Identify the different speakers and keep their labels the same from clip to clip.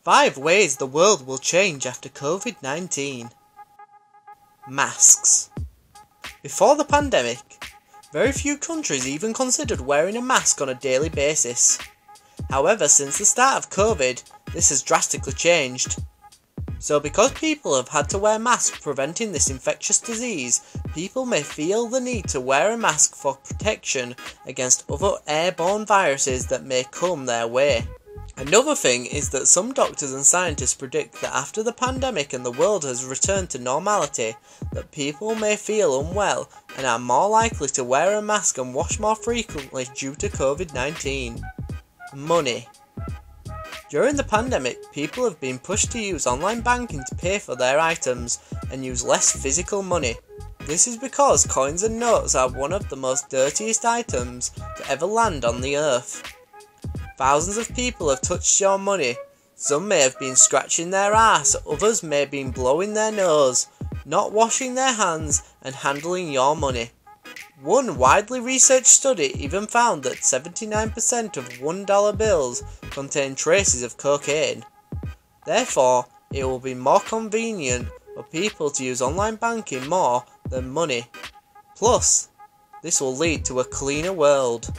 Speaker 1: 5 ways the world will change after COVID-19. Masks. Before the pandemic, very few countries even considered wearing a mask on a daily basis. However, since the start of COVID, this has drastically changed. So because people have had to wear masks preventing this infectious disease, people may feel the need to wear a mask for protection against other airborne viruses that may come their way. Another thing is that some doctors and scientists predict that after the pandemic and the world has returned to normality, that people may feel unwell and are more likely to wear a mask and wash more frequently due to COVID-19. Money. During the pandemic, people have been pushed to use online banking to pay for their items and use less physical money. This is because coins and notes are one of the most dirtiest items to ever land on the earth. Thousands of people have touched your money. Some may have been scratching their ass, others may have been blowing their nose, not washing their hands and handling your money. One widely researched study even found that 79% of $1 bills contain traces of cocaine. Therefore, it will be more convenient for people to use online banking more than money. Plus, this will lead to a cleaner world.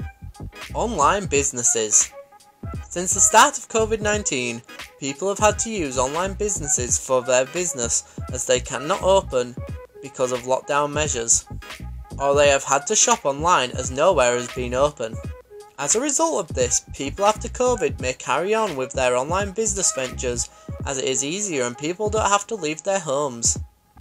Speaker 1: Online businesses. Since the start of COVID-19, people have had to use online businesses for their business as they cannot open because of lockdown measures, or they have had to shop online as nowhere has been open. As a result of this, people after COVID may carry on with their online business ventures as it is easier and people don't have to leave their homes.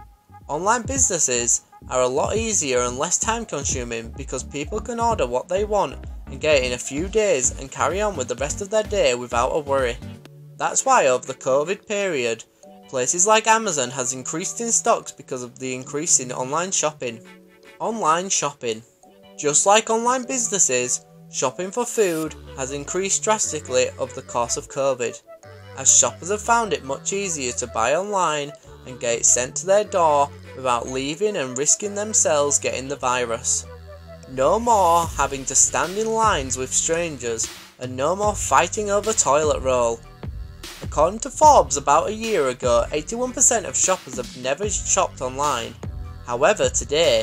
Speaker 1: Online businesses are a lot easier and less time consuming because people can order what they want and get it in a few days and carry on with the rest of their day without a worry. That's why over the COVID period, places like Amazon has increased in stocks because of the increase in online shopping. Online shopping. Just like online businesses, shopping for food has increased drastically over the course of COVID, as shoppers have found it much easier to buy online and get it sent to their door without leaving and risking themselves getting the virus. No more having to stand in lines with strangers, and no more fighting over toilet roll. According to Forbes, about a year ago, 81% of shoppers have never shopped online. However, today,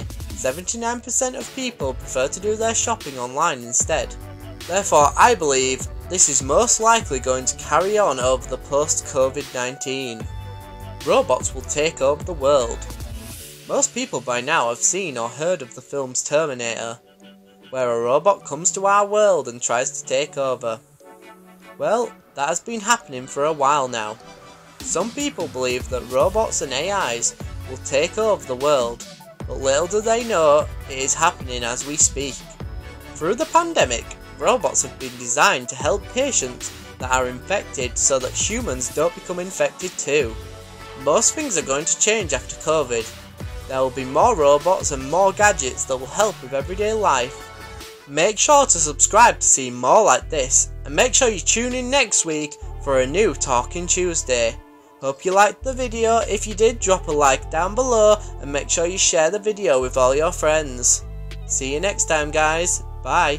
Speaker 1: 79% of people prefer to do their shopping online instead. Therefore, I believe this is most likely going to carry on over the post-COVID-19. Robots will take over the world. Most people by now have seen or heard of the films Terminator, where a robot comes to our world and tries to take over. Well, that has been happening for a while now. Some people believe that robots and AIs will take over the world, but little do they know it is happening as we speak. Through the pandemic, robots have been designed to help patients that are infected so that humans don't become infected too. Most things are going to change after COVID. There will be more robots and more gadgets that will help with everyday life. Make sure to subscribe to see more like this, and make sure you tune in next week for a new Talking Tuesday. Hope you liked the video. If you did, drop a like down below and make sure you share the video with all your friends. See you next time, guys. Bye.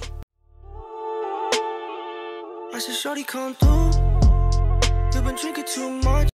Speaker 2: I said, shorty, come through. You've been drinking too much.